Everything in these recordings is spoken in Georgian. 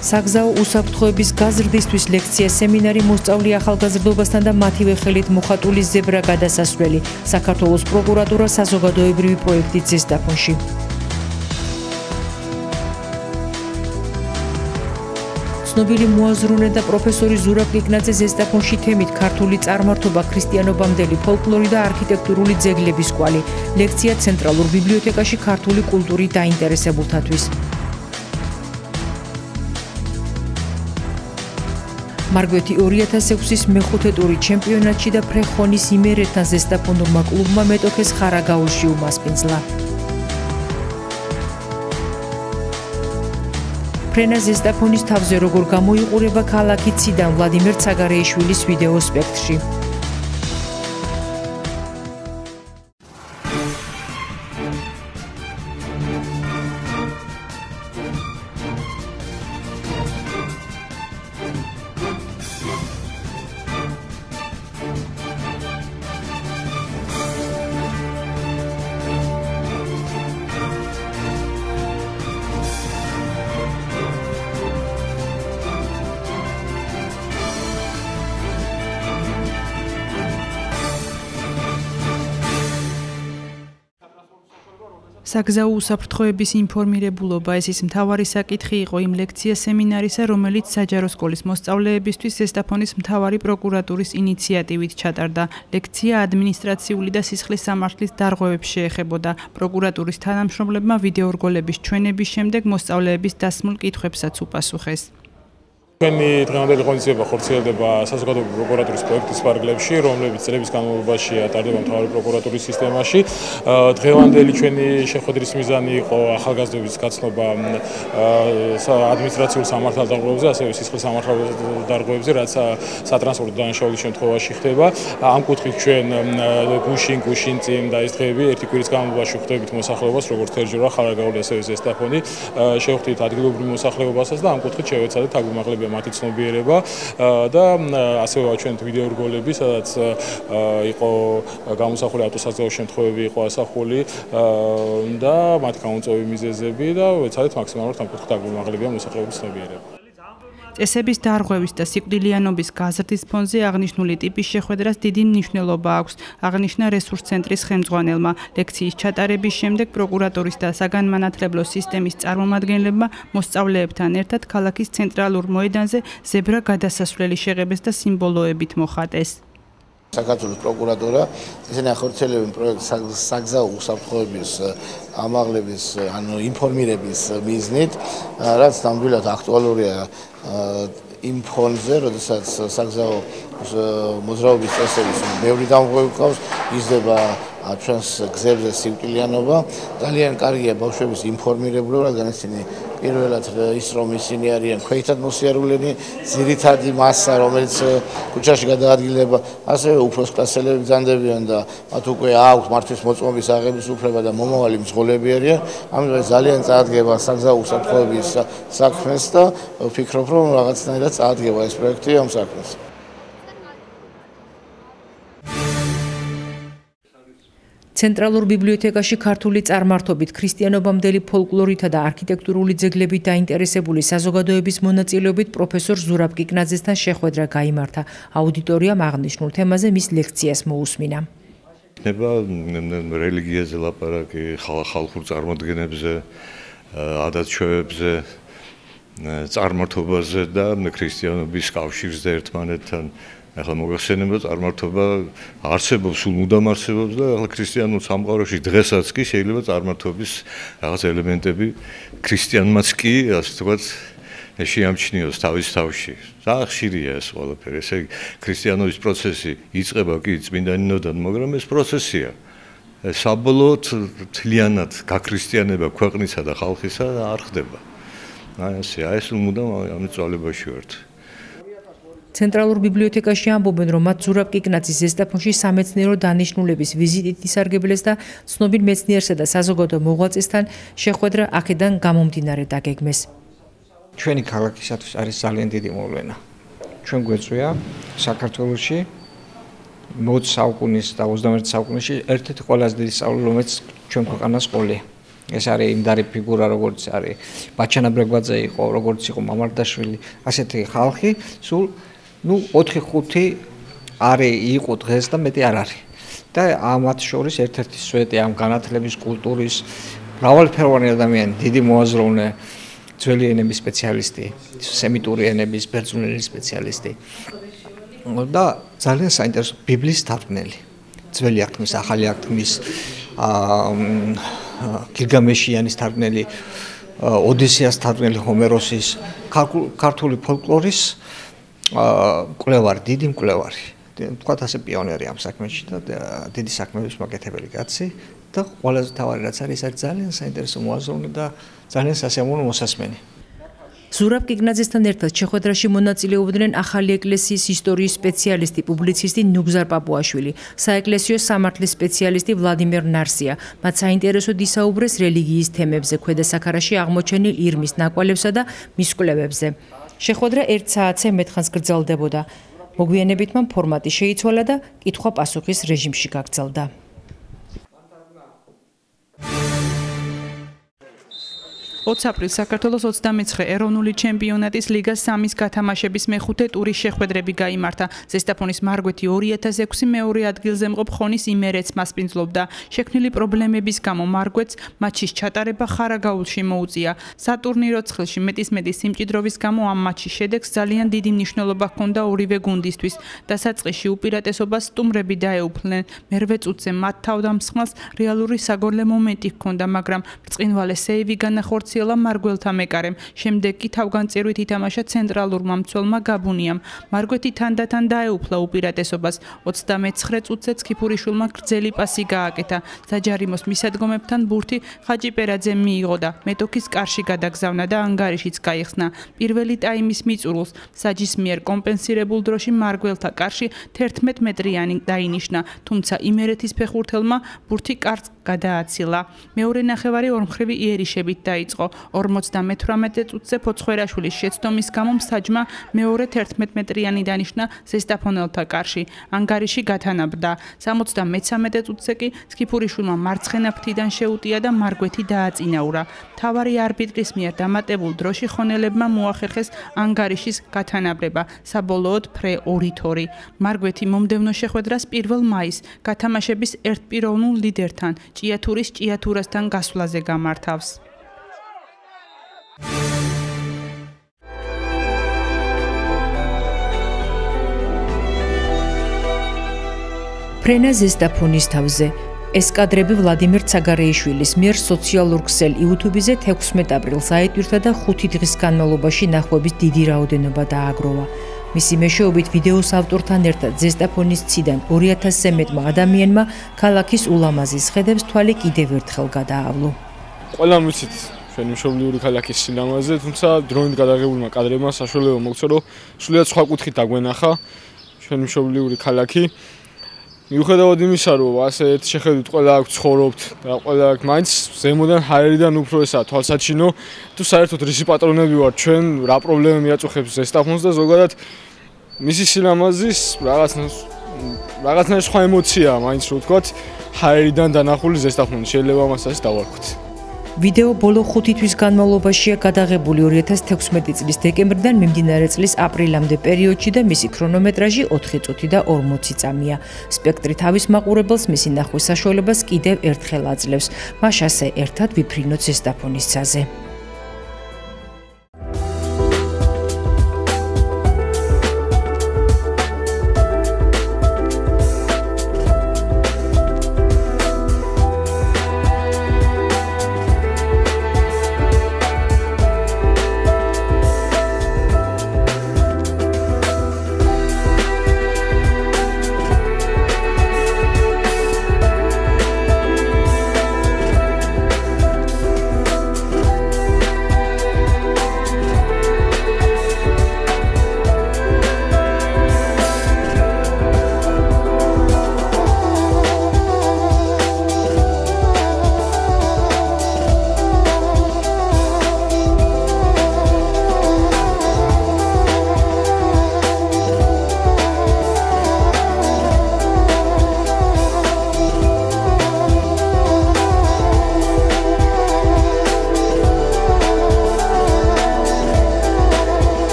საგზაო უსაფრთხოების გაზრდისთვის ლექცია სემინარი მოსწავლე ახალგაზრდობასთან და მათივე ხელით მოხატული ზებრა გადასასვლელი. საქართველოს პროკურატურა საზოგადოებრივი პროექტით ზესტაფონში. ცნობილი მოაზროვნე და პროფესორი ზურაბ კიკნაძე ზესტაფონში თემით ქართული წარმართობა, ქრისტიანობამდელი ფოლკლორი და არქიტექტურული ძეგლების კვალი. ლექცია ცენტრალურ ბიბლიოთეკაში ქართული კულტურით დაინტერესებულთათვის. მარგვეთი 2006-ის მეხუთე ტური ჩემპიონატში და ფრეხონის იმერეთთან ზესტაფონურმა კლუბმა მეტოქეს ხარაგაულში უმასპინძლა. ფრენა ზესტაფონის თავზე როგორ გამოიყურება ქალაქი ციდან ვლადიმერ ცაგარეიშვილის ვიდეო სპექტრში. საგზაო უსაფრთხოების ინფორმირებულობა ეს ის მთავარი საკითხი იყო იმ ლექცია სემინარისა, რომელიც საჯარო სკოლის მოსწავლეებისთვის ზესტაფონის მთავარი პროკურატურის ინიციატივით ჩატარდა. ლექცია ადმინისტრაციული და სისხლის სამართლის დარღვევებს შეეხებოდა. პროკურატურის თანამშრომლებმა ვიდეორგოლების ჩვენების შემდეგ მოსწავლეების დასმულ კითხვებსაც უპასუხეს. ჩვენი დღევანდელი ღონისძიება ხორციელდება საზოგადოებრივი პროკურატურის პროექტის ფარგლებში, რომლებიც წლების განმავლობაში ტარდება მთავარი პროკურატურის სისტემაში. დღევანდელი ჩვენი შეხვედრის მიზანი იყო ახალგაზრდობის გაცნობა ადმინისტრაციულ სამართალდარღვევებზე, ასევე სისხლის სამართალდარღვევებზე, რაც სატრანსპორტო დანაშაულის შემთხვევაში ხდება. ამ კუთხით ჩვენ გუშინ წინ და ეს დღეები ერთი კვირის განმავლობაში ვხვდებით მოსახლეობას, როგორც თერჯორა, ხარაგაული, ასევე ზესტაფონი. შევხვდით ადგილობრივ მოსახლეობასაც და ამ კუთხით შევეცადეთ აგვიმაღლებია მათი ცნობიერება და ასევე ვაჩვენეთ ვიდეორგოლები, სადაც იყო გამოსახული ავტოსაზღვაო შემთხვევები იყო ასახული და მათი გამოწვევი მიზეზები და ვეცადეთ მაქსიმალურად ამ კუთხით აგვიმაღლებია მოსახლეობის ცნობიერება. წესების დარღვევის და სიკვდილიანობის გაზრდის ფონზე აღნიშნული ტიპის შეხვედრას დიდი მნიშვნელობა აქვს, აღნიშნა რესურს ცენტრის ხელმძღვანელმა. ლექციის ჩატარების შემდეგ პროკურატურის და საგანმანათლებლო სისტემის წარმომადგენლებმა მოსწავლეებთან ერთად ქალაქის ცენტრალურ მოედანზე ზებრა გადასასვლელი შეღებეს და სიმბოლოებით მოხატეს. საქართველოს პროკურატურა ისინი ახორციელებენ პროექტს საგზაო უსაფრთხოების ამაღლების, ანუ ინფორმირების მიზნით, რაც ნამდვილად აქტუალურია იმ ფონზე, როდესაც საგზაო მოძრაობის წესების ბევრი დამღები ყავს, იზრდება ჩვენს გზებზე სიკვდილიანობა. ძალიან კარგია ბავშვების ინფორმირებულება, რადგან ისინი პირველად ის რომ ისინი არიან ქვეითად მოსიარულენი, ძირითადი მასა, რომელიც ქუჩაში გადაადგილდება, ასევე უფროს კლასელები ბრძანდებიან და მათ უკვე აქვს მართვის მოწმობის აღების უფლება და მომავალი მძღოლები არიან. ამიტომ ძალიან წაადგება საგზაო უსაფრთხოების საქმეს და ვფიქრობ, რომ რაღაცნაირად წაადგება ეს პროექტი ამ საქმეს. ცენტრალურ ბიბლიოთეკაში ქართული წარმართობით, ქრისტიანობამდელი ფოლკლორითა და არქიტექტურული ძეგლებით დაინტერესებული საზოგადოების მონაწილეობით პროფესორ ზურაბ კიკნაძესთან შეხვედრა გაიმართა. აუდიტორიამ აღნიშნულ თემაზე მის ლექციას მოусმინა. იქნება რელიგიაზე ლაპარაკი, ხალხურ წარმოდგენებზე, ადათ-ჩვევებზე, წარმართობაზე და ქრისტიანობის კავშირზე ერთმანეთთან. ახლა მოგახსენებათ, წარმართობა არსებობს, სულ მუდამ არსებობს და ახლა ქრისტიანულ სამყაროში დღესაც კი შეიძლება წარმართობის რაღაც ელემენტები ქრისტიანმაც კი, ასე ვთქვათ, შეამჩნიოს თავის თავში. ძალიან ხშირია ეს ყველაფერი. ესე იგი, ქრისტიანობის პროცესი იწყება კი წმინდანინოდან, მაგრამ ეს პროცესია. საბოლოოდ მთლიანად გაქრისტიანება ქვეყნისა და ხალხისა არ ხდება. აი ეს მუდამ ამ წვალებაში ვართ. ცენტრალურ ბიბლიოთეკაში ამბობენ, რომ მათ ზურაბ კიკნაძის ზესტაფონში სამეცნიერო დანიშნულების ვიზიტით ისარგებლეს და ცნობილ მეცნიერსა და საზოგადო მოღვაწესთან შეხვედრა აქედან გამომდინარე დაგეგმეს. ჩვენი ქალაქისათვის არის ძალიან დიდი მოვლენა. ჩვენ გვეწვია საქართველოში 20 საუკუნის და 21 საუკუნეში ერთ-ერთი ყველაზე დიდი სწავლული, რომელიც ჩვენ ქვეყანას ყოლია. ეს არის იმდარი ფიგურა, როგორც არის ბაჩანა ბრეგვაძე იყო, როგორც იყო მამარდაშვილი, ასეთი ხალხი, სულ 4-5 არის იყო დღეს და მეტი არ არის. და ამათ შორის ერთ-ერთი სვეტი ამ განათლების კულტურის მრავალფეროვანი ადამიანი, დიდი მოაზროვნე, ძველი ენების სპეციალისტი, სემიტური ენების, ბერძნული ენის სპეციალისტი. და ძალიან საინტერესო ბიბლიის თარგმნელი. ძველი აღთქმის, ახალი აღთქმის, გილგამეშიანის თარგმნელი, ოდისეას თარგმნელი, ჰომეროსის, ქართული ფოლკლორის მკვლევარი, დიდი მკვლევარი. თქვათ ასე პიონერი ამ საქმეში და დიდი საქმეების მაკეთებელი კაცი და ყველაზე თავარი რაც არის ძალიან საინტერესო მოაზროვნე და ძალიან სასიამოვნო მოსასმენი. ზურაბ კიკნაძესთან ერთად შეხვედრაში მონაწილეობდნენ ახალი ეკლესიის ისტორიის სპეციალისტი, პუბლიცისტი ნუგზარ პაპუაშვილი, საეკლესიო სამართლის სპეციალისტი ვლადიმერ ნარსია. მათ საინტერესოდ ისაუბრეს რელიგიის თემებზე, ქვედა საქარაში აღმოჩენილ ირმის ნაკვალებსა და მის კვლევებზე. შეხვედრა 1 საათზე მეტხანს გრძელდებოდა. მოგვიანებით მან ფორმატი შეიცვალა და კითხვა-პასუხის რეჟიმში გაგრძელდა. 20 აპრილს საქართველოს 29 ეროვნული ჩემპიონატის ლიგას 3-ის გათამაშების მეხუთე ტურის შეხვედრები გაიმართა. ზესტაფონის მარგვეთი 2006 მეორე ადგილზე მყოფ ხონის იმერეთს მასპინძლობდა. შექმნილი პრობლემების გამო მარგვეთს მატჩის ჩატარება ხარაგაულში მოუწია. სატურნირო ცხელში მეტის სიმჭიდროვის გამო ამ მატჩის შედეგს ძალიან დიდი მნიშვნელობა ჰქონდა ორივე გუნდისთვის. დასაწყისში უპირატესობას სტუმრები დაეუფლნენ. მერვე წუთზე მათ თავდამსხმელს რეალური საგოლე მომენტი ჰქონდა, მაგრამ ბრწყინვალე სეივი განახორციელა მარგველთა მეკარემ. შემდეგ კი თავგანწირვით ითამაშა ცენტრალურმა მცველმა გაბუნიამ. მარგვეთი თანდათან დაეუფლა უპირატესობას. 29 წუთზე ცქიფურიშვილმა გრძელი პასი გააკეთა. საჯარიმოს მისადგომებთან ბურთი ხაჭიპერაძემ მიიღო და მეტოქის კარში გადაგზავნა და ანგარიშიც გაიხსნა. პირველი ტაიმის მიწურულს საჯის მიერ კომპენსირებულ დროში მარგველთა კარში 11 მეტრიანი დაინიშნა, თუმცა იმერეთის ფეხბურთელმა ბურთი კარს გადააცილა. მეორე ნახევარი ორმხრივი იერიშებით დაიწყო. 58 წუთზე ფოცხვერაშვილის შეცდომის გამო საჯმა მეორე 11 მეტრიანი დანიშნა ზესტაფონელთა კარში. ანგარიში გათანაბრდა. 73 წუთზე კი ცქიფურიშვილმა მარცხენა ფრთიდან შეუტია და მარგვეთი დააწინაურა. მთავარი არბიტრის მიერ დამატებულ დროში ხონელებმა მოახერხეს ანგარიშის გათანაბრება. საბოლოოდ ფრე 2-2. მარგვეთი მომდევნო შეხვედრას 1 მაისს გათამაშების ერთპიროვნულ ლიდერთან ჭიათურის ჭიათურასთან გასვლაზე გამართავს. ფრენა ზესტაფონის თავზე. ეს კადრები ვლადიმერ ცაგარეიშვილის მიერ სოციალურ ქსელ YouTube-ზე 16 აპრილს აიტვირთა და 5 დღის განმავლობაში ნახვების დიდი რაოდენობა დააგროვა. მისი მეშვეობით ვიდეოს ავტორთან ერთად ზესტაფონის ციდან 2000-ზე მეტმა ადამიანმა ქალაქის ულამაზის ხედებს თვალი კიდევ ერთხელ გადაავლო. ყველამ ვიცით ჩვენი მშობლიური ქალაქის სილამაზე, თუმცა დროინდ გადაღებულმა კადრებმა საშუალება მოგცა, რომ სრულიად სხვა კუთხით დაგვენახა ჩვენი მშობლიური ქალაქი. მიუხედავად იმისა, რომ ასე ერთ შეხედვით ყველა აქ ცხოვრობთ და ყველა აქ მაინც ზემოდან ჰაერიდან უფრო ესაა თვალსაჩინო, თუ საერთოდ რისი პატრონები ვართ ჩვენ, რა პრობლემა მიაწუხებს ზესტაფონს და ზოგადად მისი სილამაზის რაღაცნაირი სხვა ემოციაა მაინც რო ვთქვათ, ჰაერიდან დანახული ზესტაფონი შეიძლება მას ასე დავარქვით. ვიდეო ბოლო 5 თვის განმავლობაშია გადაღებული 2016 წლის დეკემბრიდან მიმდინარე წლის აპრილამდე პერიოდში და მისი ქრონომეტრაჟი 4 წუთი და 40 წამია. სპექტრი თავის მაყურებელს მისი ნახვის საშუალებას კიდევ ერთხელ აძლევს. მას ასე ერთად ვიფრინოთ ზესტაფონის ცაზე.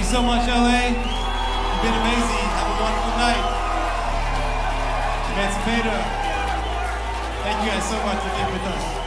you so much, LA. You've been amazing. Have a wonderful night. Emancipator. Thank you guys so much for being with us.